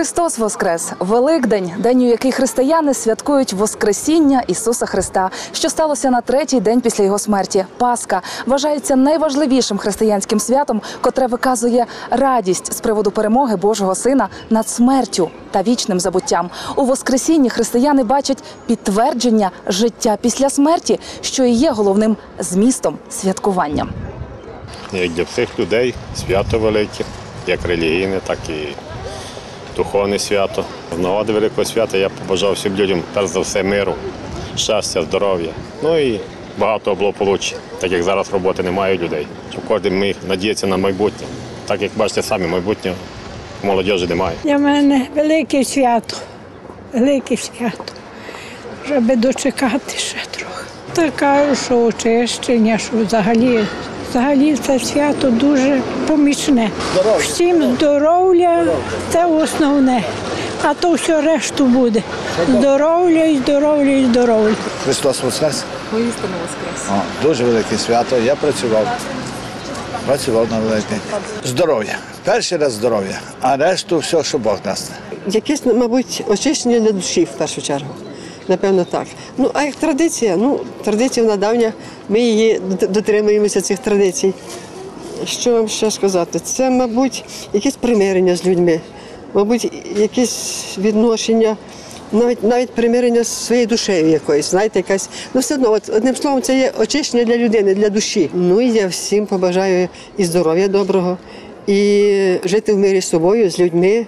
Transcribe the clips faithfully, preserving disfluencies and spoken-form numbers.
Христос воскрес! Великдень – день, у який християни святкують Воскресіння Ісуса Христа, що сталося на третій день після Його смерті. Пасха вважається найважливішим християнським святом, котре виказує радість з приводу перемоги Божого Сина над смертю та вічним забуттям. У Воскресінні християни бачать підтвердження життя після смерті, що і є головним змістом святкування. Як для всіх людей свято велике, як релігійне, так і духовне свято. В нагоді великого свята я побажав всім людям, перш за все, миру, щастя, здоров'я, ну і багато благополуччя, так як зараз роботи немає людей, щоб кожен міг надіятися на майбутнє. Так як бачите самі, майбутнього в молодіжі немає. Для мене велике свято, велике свято, щоб дочекати ще трохи. Та кажу, що очищення, що взагалі, взагалі це свято дуже помічне. Всім здоров'я – це основне, а то все решту буде. Здоров'я і здоров'я і здоров'я. Христос воскрес. Воістину воскрес. О, дуже велике свято. Я працював. Працював на велике. Здоров'я. Перший раз здоров'я, а решту все, що Бог дасть. Якесь, мабуть, очищення для душі в першу чергу. Напевно, так. Ну, а як традиція, ну, традиція вона давня, ми її дотримуємося цих традицій. Що вам ще сказати? Це, мабуть, якесь примирення з людьми, мабуть, якесь відношення, навіть, навіть примирення з своєю душею якоюсь, знаєте, якась, ну все одно, от, одним словом, це є очищення для людини, для душі. Ну і я всім побажаю і здоров'я доброго, і жити в мирі з собою, з людьми,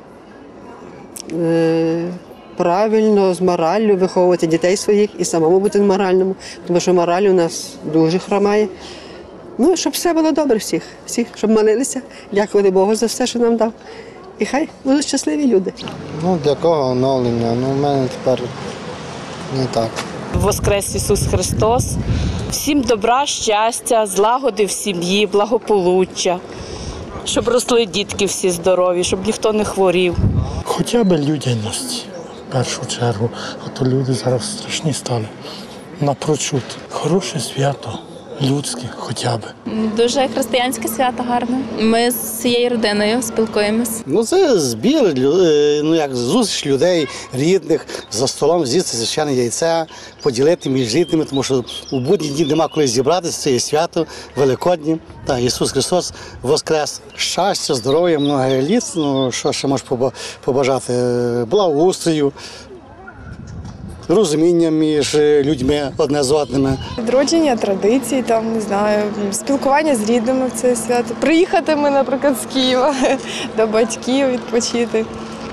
е- правильно, з мораллю виховувати дітей своїх і самому бути моральному, тому що мораль у нас дуже хромає. Ну, щоб все було добре всіх, всіх, щоб молилися, дякувати Богу за все, що нам дав. І хай будуть щасливі люди. Ну, для кого оновлення? Ну, в мене тепер не так. Воскрес Ісус Христос. Всім добра, щастя, злагоди в сім'ї, благополуччя, щоб росли дітки всі здорові, щоб ніхто не хворів. Хоча б людяності, в першу чергу, а то люди зараз страшні стали. Напрочуд. Хороше свято, людське хоча б. Дуже християнське свято гарне. Ми з цією родиною спілкуємось. Ну, це збір, ну, як зустріч людей, рідних, за столом з'їсти священне яйце, поділити між рідними, тому що у будні дні нема коли зібратися, це є свято, Великодні. Так, Ісус Христос воскрес. Щастя, здоров'я, много літ, ну, що ще можеш побажати, благоустрою, розуміння між людьми одне з одними. Відродження традицій, там, не знаю, спілкування з рідними в це свято. Приїхати ми, наприклад, з Києва до батьків відпочити.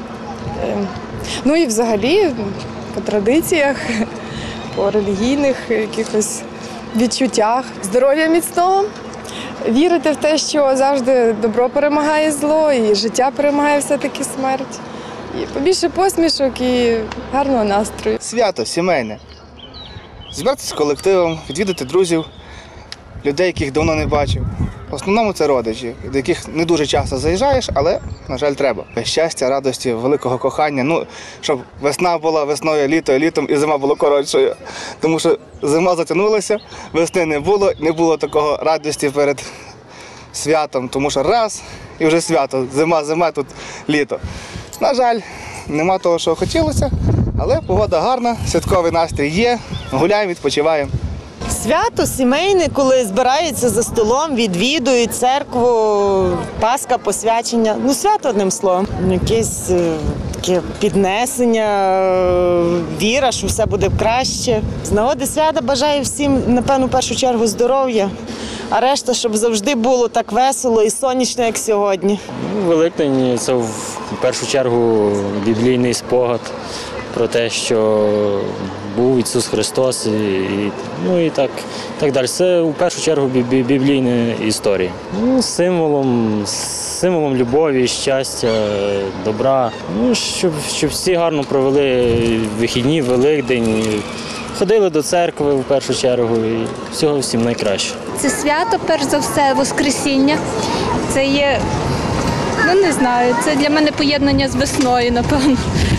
Ну і взагалі по традиціях, по релігійних якихось відчуттях. Здоров'я міцного, вірити в те, що завжди добро перемагає зло і життя перемагає все-таки смерть. І побільше посмішок і гарного настрою. Свято сімейне. Збиратися з колективом, відвідати друзів, людей, яких давно не бачив. В основному це родичі, до яких не дуже часто заїжджаєш, але, на жаль, треба. Щастя, радості, великого кохання. Ну, щоб весна була весною, літо літом і зима була коротшою. Тому що зима затягнулася, весни не було, не було такого радості перед святом, тому що раз і вже свято, зима, зима, тут літо. На жаль, нема того, що хотілося, але погода гарна, святковий настрій є, гуляємо, відпочиваємо. Свято сімейне, коли збираються за столом, відвідують церкву, Пасха, посвячення. Ну, свято, одним словом. Якесь таке піднесення, віра, що все буде краще. З нагоди свята бажаю всім, напевно, в першу чергу здоров'я, а решта, щоб завжди було так весело і сонячно, як сьогодні. Великдень – це в першу чергу біблійний спогад про те, що був Ісус Христос, і, і, ну і так, так далі. Це в першу чергу біблійна історія. Ну, символом, символом любові, щастя, добра. Ну, щоб, щоб всі гарно провели вихідні, Великдень, ходили до церкви в першу чергу і всього всім найкраще. Це свято, перш за все, Воскресіння. Це є, ну не знаю, це для мене поєднання з весною, напевно.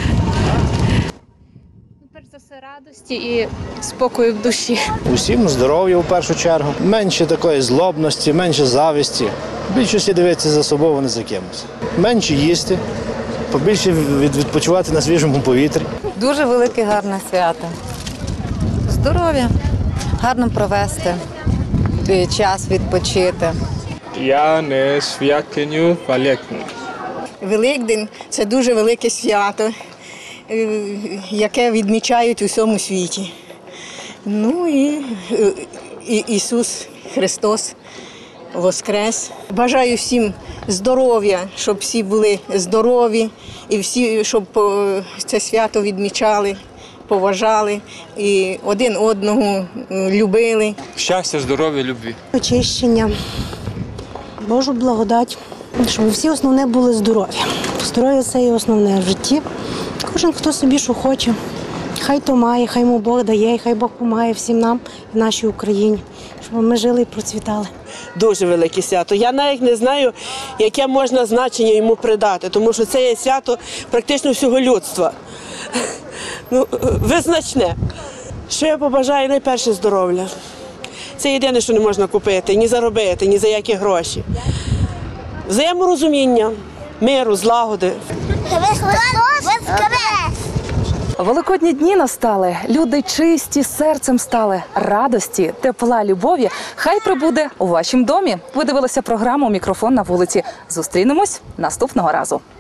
Перш за все, радості і спокою в душі. Усім здоров'я в першу чергу, менше такої злобності, менше зависті. Більшості дивитися за собою, не за кимось. Менше їсти, побільше від- відпочивати на свіжому повітрі. Дуже велике гарне свято. Здоров'я, гарно провести е, час, відпочити. Я не святкую Великдень. Великдень – це дуже велике свято, е, яке відмічають у всьому світі. Ну і, е, і Ісус Христос воскрес. Бажаю всім здоров'я, щоб всі були здорові і всі, щоб е, це свято відмічали, поважали і один одного любили. Щастя, здоров'я, любві. Очищення, Божу благодать, щоб всі основне були здорові. Здоров'я – це є основне в житті. Кожен, хто собі що хоче, хай то має, хай йому Бог дає, і хай Бог допомагає всім нам в нашій Україні, щоб ми жили і процвітали. Дуже велике свято. Я навіть не знаю, яке можна значення йому придати, тому що це є свято практично всього людства. Ну, визначне. Що я побажаю? Найперше здоров'я. Це єдине, що не можна купити, ні заробити, ні за які гроші. Взаєморозуміння, миру, злагоди. Великодні дні настали, люди чисті серцем стали, радості, тепла, любові. Хай прибуде у вашім домі. Ви дивилися програму «Мікрофон на вулиці». Зустрінемось наступного разу.